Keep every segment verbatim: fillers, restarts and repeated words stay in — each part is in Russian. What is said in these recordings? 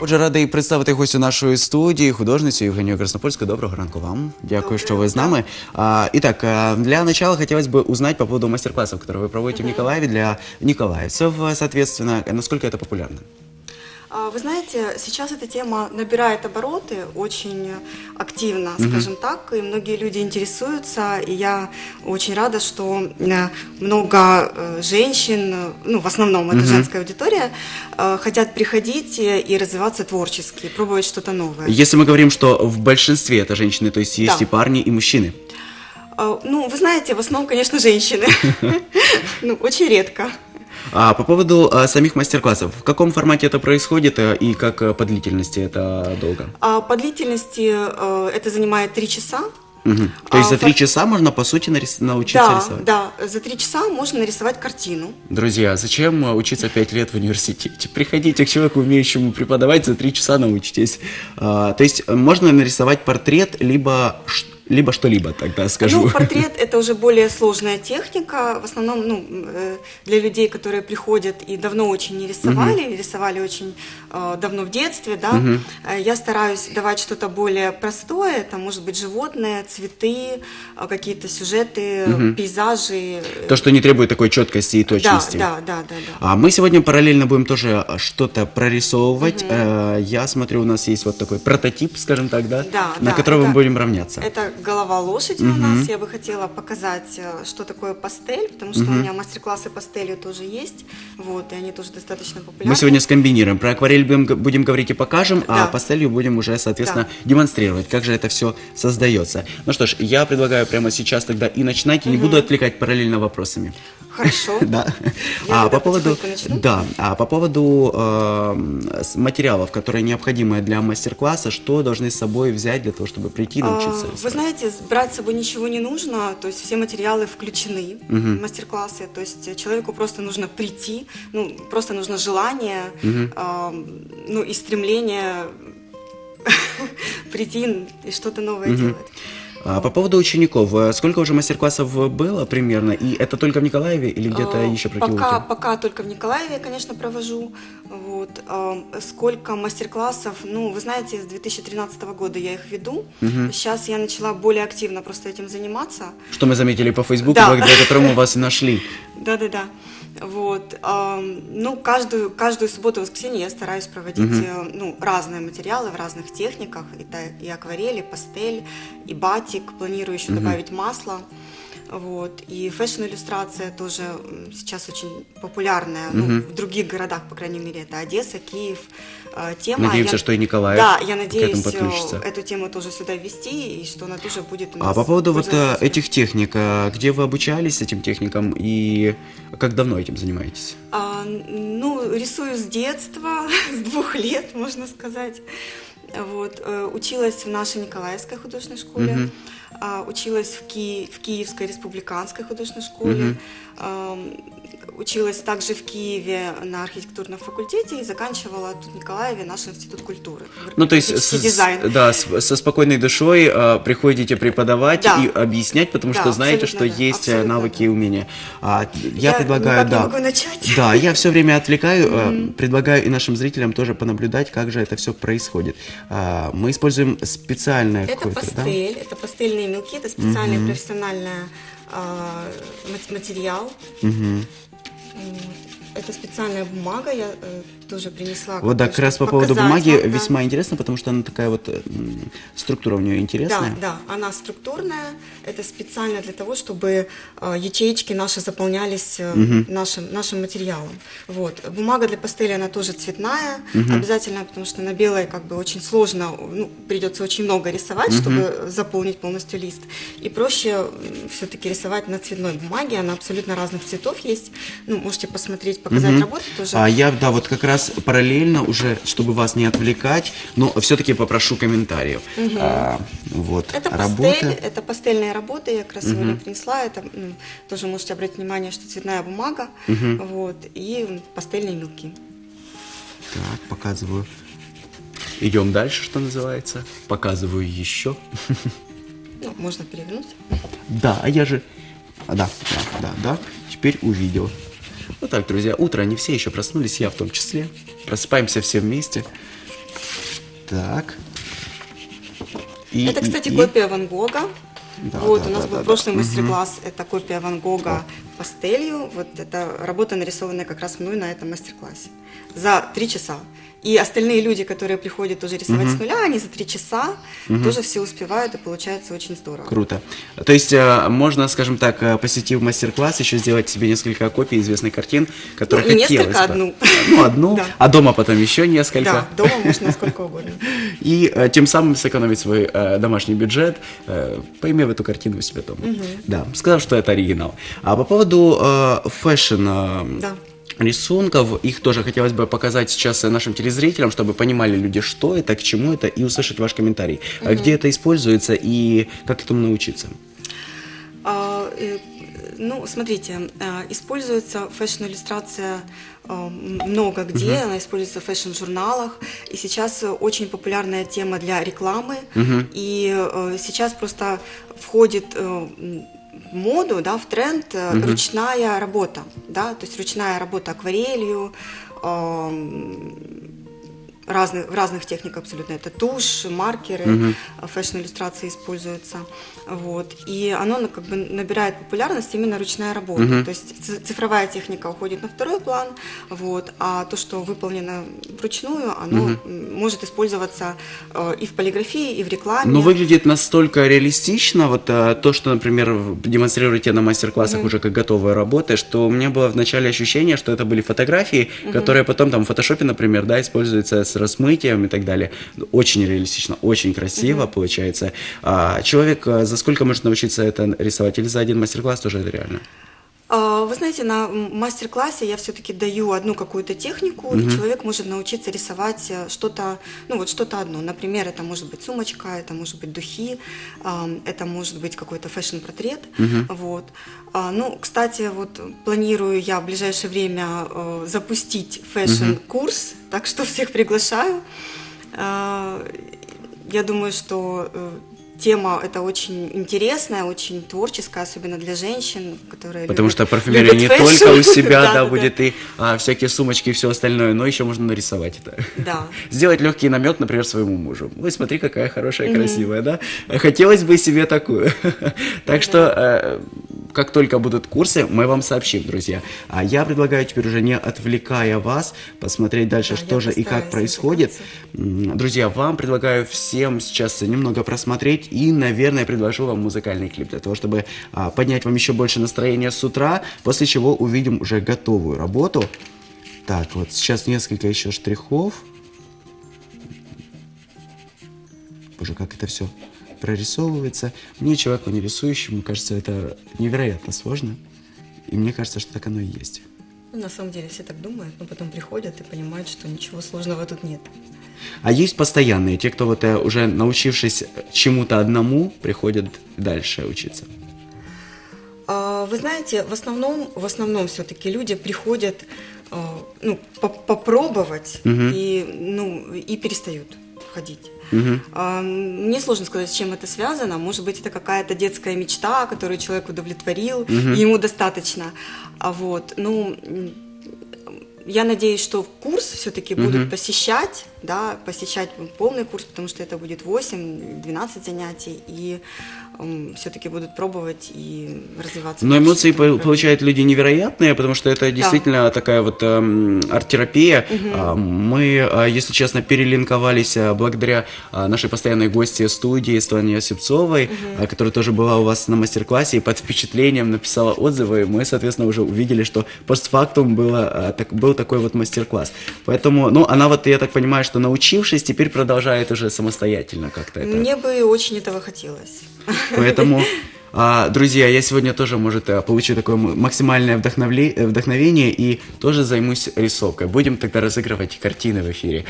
Отже, радий представити гостю нашої студії, художницю Євгенію Краснопольську. Доброго ранку вам. Дякую, что вы с нами. А, итак, для начала хотелось бы узнать по поводу мастер-классов, которые вы проводите в Николаеве для николаевцев, соответственно, насколько это популярно? Вы знаете, сейчас эта тема набирает обороты очень активно, скажем так, и многие люди интересуются, и я очень рада, что много женщин, ну, в основном это женская аудитория, хотят приходить и развиваться творчески, пробовать что-то новое. Если мы говорим, что в большинстве это женщины, то есть есть Да. и парни, и мужчины? Ну, вы знаете, в основном, конечно, женщины, ну, очень редко. А по поводу а, самих мастер-классов, в каком формате это происходит а, и как а, по длительности это долго? А по длительности э, это занимает три часа. Угу. То есть А, за три фор- часа можно, по сути, нарис... научиться Да, рисовать? да, за три часа можно нарисовать картину. Друзья, зачем а, учиться пять лет в университете? Приходите к человеку, умеющему преподавать, за три часа научитесь. А, то есть можно нарисовать портрет, либо... ш- либо что-либо, тогда скажу. Ну, портрет – это уже более сложная техника. В основном, ну, э, для людей, которые приходят и давно очень не рисовали, uh-huh. рисовали очень э, давно в детстве, да, uh-huh. э, я стараюсь давать что-то более простое. Это может быть животные, цветы, э, какие-то сюжеты, uh-huh. пейзажи. То, что не требует такой четкости и точности. Да, да, да, да, да. А мы сегодня параллельно будем тоже что-то прорисовывать. Uh-huh. Э, Я смотрю, у нас есть вот такой прототип, скажем так, да, Да, на да, который это- мы будем равняться. Это голова лошади у нас. Я бы хотела показать, э, что такое пастель, потому что у меня мастер-классы пастелью тоже есть, вот, и они тоже достаточно популярны. Мы сегодня скомбинируем. Про акварель будем, будем говорить и покажем, а Да. пастелью будем уже, соответственно, демонстрировать, как же это все создается. Ну что ж, я предлагаю прямо сейчас тогда и начинать, и не буду отвлекать параллельно вопросами. Хорошо. Да. Я А тогда по поводу, потихоньку начну. да, а по поводу э, с- материалов, которые необходимы для мастер-класса, что должны с собой взять для того, чтобы прийти и научиться? А, Вы рисовать? знаете, с- брать с собой ничего не нужно, то есть все материалы включены в мастер-классы, то есть человеку просто нужно прийти, ну, просто нужно желание, а, ну, и стремление прийти и что-то новое делать. А по поводу учеников, э, сколько уже мастер-классов было примерно? И это только в Николаеве или где-то А, еще пока, прокилуете? пока только в Николаеве, конечно, провожу. Вот. А, Сколько мастер-классов? Ну, вы знаете, с две тысячи тринадцатого года я их веду. Сейчас я начала более активно просто этим заниматься. Что мы заметили по Фейсбуку, Да. благодаря которому вас и нашли. Да-да-да. Вот. ам, Ну, каждую, каждую субботу и воскресенье я стараюсь проводить э, ну, разные материалы в разных техниках. Это и акварель, и пастель, и батик. Планирую еще добавить масло. Вот. И фэшн-иллюстрация тоже м, сейчас очень популярная. Ну, в других городах, по крайней мере, это Одесса, Киев. Э, Тема. Надеемся, Я- что и Николаев Да, я к надеюсь этому подключится. э, эту тему тоже сюда ввести, и что она тоже будет у нас. А по поводу вот э, пользоваться этих техник, э, где вы обучались этим техникам и как давно этим занимаетесь? А, ну, рисую с детства, с двух лет, можно сказать. Вот, э, училась в нашей Николаевской художественной школе, а, училась в, Ки- в Киевской республиканской художественной школе, ам, училась также в Киеве на архитектурном факультете и заканчивала тут в Николаеве наш институт культуры. Ну, то есть, графический с- дизайн. да, с- со спокойной душой э, приходите преподавать Да. и объяснять, потому Да, что знаете, что абсолютно да, есть э, абсолютно навыки да. и умения. А, я, Я предлагаю, никак да. не могу начать. Да, я все время отвлекаю, э, предлагаю и нашим зрителям тоже понаблюдать, как же это все происходит. А, мы используем специальное Это какое-то, да? пастель, это пастельные мелки, это специальный профессиональный а, мат- материал. Мгм. Вот. Это специальная бумага, я э, тоже принесла. Вот да, бы, как раз по чтобы поводу показать бумаги вам, да. весьма интересно, потому что она такая вот, м, структура у нее интересная. Да, да, она структурная, это специально для того, чтобы э, ячеечки наши заполнялись э, нашим, нашим материалом. Вот. Бумага для пастели, она тоже цветная, обязательно, потому что на белой как бы очень сложно, ну, придется очень много рисовать, чтобы заполнить полностью лист. И проще все-таки рисовать на цветной бумаге, она абсолютно разных цветов есть. Ну, можете посмотреть, показать работу тоже. А я, да, вот как раз параллельно уже, чтобы вас не отвлекать, но все-таки попрошу комментариев. А, вот, Это работа. пастель, это пастельные работы, я как раз сегодня принесла, это м, тоже можете обратить внимание, что цветная бумага, вот, и пастельные мелки. Так, показываю. Идем дальше, что называется. Показываю еще. Ну, можно перевернуть. Да, а я же... А, да, да, да, да. Теперь увидел. Вот так, друзья, утро, они все еще проснулись, я в том числе. Просыпаемся все вместе. Так. И, Это, и- кстати, и- копия Ван Гога. Да, вот, да, у нас да, был да, прошлый да. мастер-класс, это копия Ван Гога пастелью. Вот это работа, нарисованная как раз мной на этом мастер-классе. За три часа. И остальные люди, которые приходят уже рисовать с нуля, они за три часа тоже все успевают, и получается очень здорово. Круто. То есть э, можно, скажем так, э, посетив мастер-класс, еще сделать себе несколько копий известных картин, которые Ну, не хотелось несколько, бы. одну. Ну, одну, Да. а дома потом еще несколько. Да, дома можно сколько угодно. И э, тем самым сэкономить свой э, домашний бюджет, э, поимев эту картину у себя дома. Да, сказав, что это оригинал. А по поводу э, фэшн э, Да. рисунков, их тоже хотелось бы показать сейчас нашим телезрителям, чтобы понимали люди, что это, к чему это, и услышать ваш комментарий. А где это используется и как этому научиться? А, э, Ну, смотрите, а, используется фэшн-иллюстрация а, много где, она используется в фэшн-журналах, и сейчас очень популярная тема для рекламы, и э, сейчас просто входит э, м, в моду, да, в тренд э, ручная работа, да, то есть ручная работа акварелью, эм, разных, в разных техниках абсолютно. Это тушь, маркеры, Мгм. фэшн-иллюстрации используются. Вот. И оно ну, как бы набирает популярность именно ручная работа. Мгм. То есть ц- цифровая техника уходит на второй план, вот, а то, что выполнено вручную, оно м, может использоваться э, и в полиграфии, и в рекламе. Ну, выглядит настолько реалистично, вот а, то, что, например, в- демонстрируете на мастер-классах уже как готовые работы, что у меня было вначале ощущение, что это были фотографии, которые потом там в фотошопе, например, да, используются с размытием и так далее. Очень реалистично, очень красиво получается. А человек а, за сколько может научиться это рисовать? Или за один мастер-класс тоже это реально? А, Вы знаете, на м- мастер-классе я все-таки даю одну какую-то технику, и человек может научиться рисовать э, что-то, ну вот что-то одно. Например, это может быть сумочка, это может быть духи, ам, это может быть какой-то фэшн-портрет. Вот. А, Ну, кстати, вот планирую я в ближайшее время э, запустить фэшн-курс, так что всех приглашаю. А, Я думаю, что э, тема эта очень интересная, очень творческая, особенно для женщин, которые Потому любят- что парфюмерия любят не фэшн. только у себя, да, Да-да-да. будет и а, всякие сумочки и все остальное, но еще можно нарисовать это. Да. Сделать легкий намек, например, своему мужу. Ой, смотри, какая хорошая, красивая, да? Хотелось бы себе такую. Так что, э, как только будут курсы, мы вам сообщим, друзья. А я предлагаю теперь уже не отвлекая вас, посмотреть дальше, Да, что я же и как постараюсь происходит. отвлекаться. М, Друзья, вам предлагаю всем сейчас немного просмотреть и, наверное, предложу вам музыкальный клип для того, чтобы а, поднять вам еще больше настроения с утра, после чего увидим уже готовую работу. Так, вот сейчас несколько еще штрихов. Боже, как это все прорисовывается. Мне, человеку не рисующему, кажется, это невероятно сложно. И мне кажется, что так оно и есть. Ну, на самом деле все так думают, но потом приходят и понимают, что ничего сложного тут нет. А есть постоянные, те, кто вот э, уже научившись чему-то одному, приходят дальше учиться. А, Вы знаете, в основном, в основном все-таки люди приходят а, ну, по- попробовать и, ну, и перестают ходить. А, Мне сложно сказать, с чем это связано. Может быть, это какая-то детская мечта, которую человек удовлетворил, и ему достаточно. А вот, ну, м, я надеюсь, что курс все-таки будут посещать, да, посещать полный курс, потому что это будет восемь-двенадцать занятий, и все-таки будут пробовать и развиваться. Но дальше эмоции в этом по- направлении. получают люди невероятные, потому что это действительно такая вот эм, арт-терапия. А, Мы, а, если честно, перелинковались а, благодаря а, нашей постоянной гости студии Светлане Осипцовой, а, которая тоже была у вас на мастер-классе и под впечатлением написала отзывы. Мы, соответственно, уже увидели, что постфактум было, а, так, был такой вот мастер-класс. Поэтому, ну, она вот, я так понимаю, что научившись, теперь продолжает уже самостоятельно как-то это. Мне бы очень этого хотелось. Поэтому, а, друзья, я сегодня тоже, может, а, получу такое м- максимальное вдохновле- э, вдохновение и тоже займусь рисовкой. Будем тогда разыгрывать картины в эфире.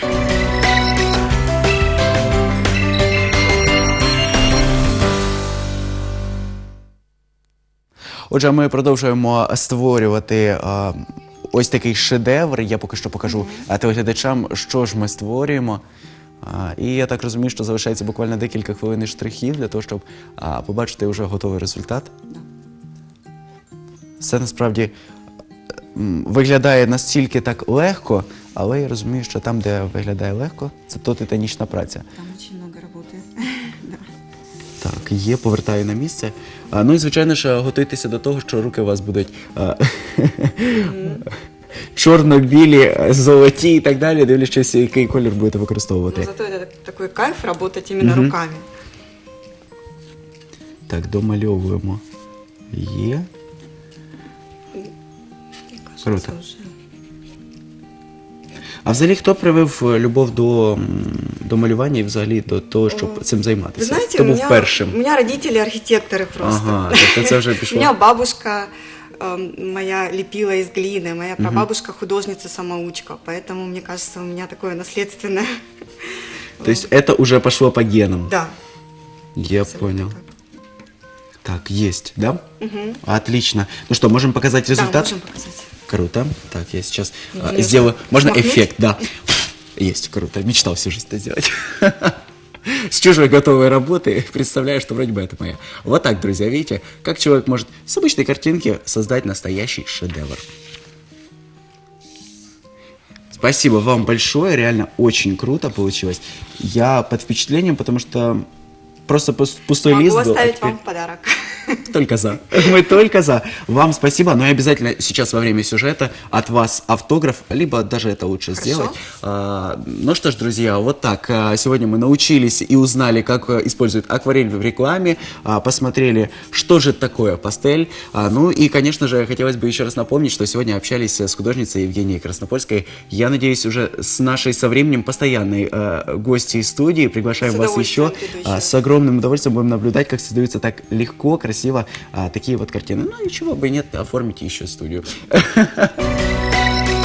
Отже, ми продовжуємо створювати а, ось такий шедевр. Я поки що покажу а, телеглядачам, що ж ми створюємо. А, і я так розумію, що залишається буквально декілька хвилин і штрихів для того, щоб а, побачити вже готовий результат. Все насправді м, виглядає настільки так легко, але я розумію, що там, де виглядає легко, це то титанічна праця. Там очень много работы. Да. Так, є, повертаю на місце. А, ну і, звичайно ж, готуйтеся до того, що руки у вас будуть а, чорно-білі, золоті і так далі, дивлячись, який колір будете Но використовувати. зато это такой кайф работать именно руками. Так, домальовуємо. Є. Мне кажется, Круто. уже. А взагалі, хто привив е, любов до, м, до малювання і взагалі до того, щоб цим Вы займатися? знаете, Хто у був меня, першим? у меня родители архитекторы просто. Ага, тобто це вже У пішло. меня бабушка эм, моя лепила из глины, моя прабабушка художница-самоучка, поэтому, мне кажется, у меня такое наследственное. То есть это уже пошло по генам? Да. Я абсолютно понял. так. Так, есть, да? Отлично. Ну что, можем показать Да, результат? можем показать. Круто. Так, я сейчас Мне а, нужно сделаю... Можно взмахнуть? эффект, да. Есть, круто. Мечтал всю жизнь это сделать. С чужой готовой работы представляю, что вроде бы это моя. Вот так, друзья, видите, как человек может с обычной картинки создать настоящий шедевр. Спасибо вам большое, реально очень круто получилось. Я под впечатлением, потому что просто пус- пустой Могу лист был. а оставить теперь- вам в подарок. Только за. Мы только за. Вам спасибо. Но и обязательно сейчас во время сюжета от вас автограф, либо даже это лучше Хорошо. сделать. А, ну что ж, друзья, вот так. А, сегодня мы научились и узнали, как а, используют акварель в рекламе, а, посмотрели, что же такое пастель. А, ну и, конечно же, хотелось бы еще раз напомнить, что сегодня общались с художницей Евгенией Краснопольской. Я надеюсь, уже с нашей со временем постоянной а, гостьей студии. Приглашаем С вас еще. удовольствием приду еще. А, с огромным удовольствием будем наблюдать, как создаются так легко, красиво а, такие вот картины. Ну и чего бы и нет, оформите еще студию.